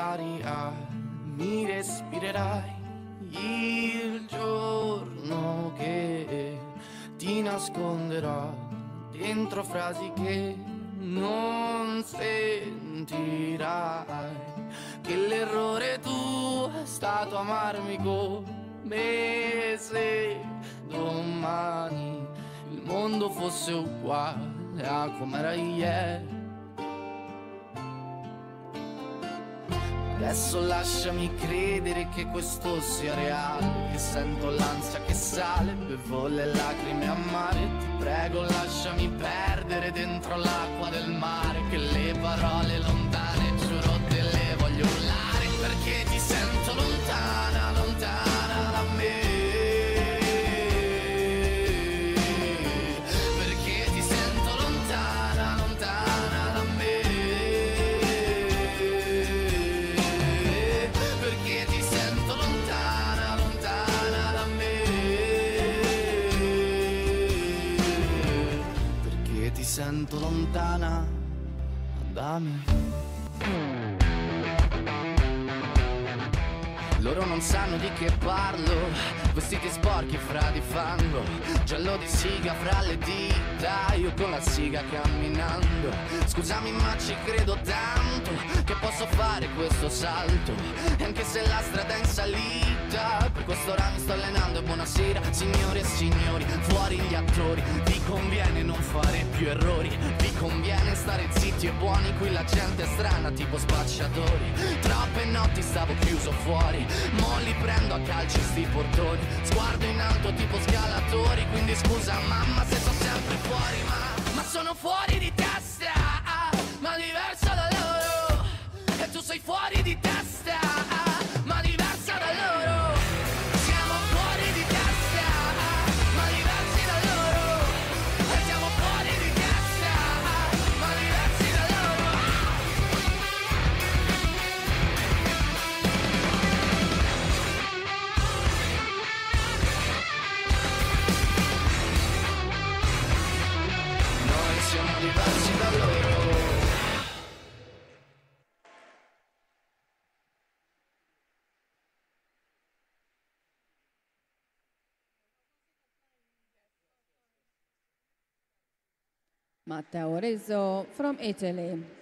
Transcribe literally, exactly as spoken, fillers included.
aria mi respirerai il giorno che ti nasconderò dentro frasi che non sentirai, che l'errore tuo è stato amarmi come se domani il mondo fosse uguale a com'era ieri. Adesso lasciami credere che questo sia reale, che sento l'ansia che sale, bevo le lacrime a mare. Ti prego lasciami perdere dentro l'acqua del mare, che le parole lontane giuro te le voglio urlare, perché ti sento lontana, lontana da me. Perché ti sento lontana, lontana da me. Perché ti sento lontana, lontana da me. Perché ti sento lontana da me. Loro non sanno di che parlo, vestiti sporchi fra di fango, giallo di siga fra le dita, io con la siga camminando. Scusami ma ci credo tanto che posso fare questo salto, e anche se la strada è in salita, per questo ora mi sto allenando. E buonasera signore e signori, fuori gli attori, vi conviene non fare più errori, vi conviene stare zitti e buoni, qui la gente è strana tipo spacciatori. Troppe notti stavo chiuso fuori, mo li prendo a calci sti portoni, sguardo in alto tipo scalatori, quindi scusa mamma se sono sempre fuori, ma, ma sono fuori di testa, ma diverso da loro, e tu sei fuori di testa, ma diversa da loro. Siamo fuori di testa, ma diversi da loro, e siamo fuori di testa, ma diversi da loro. Noi siamo diversi da loro. Matteo Rizzo from Italy.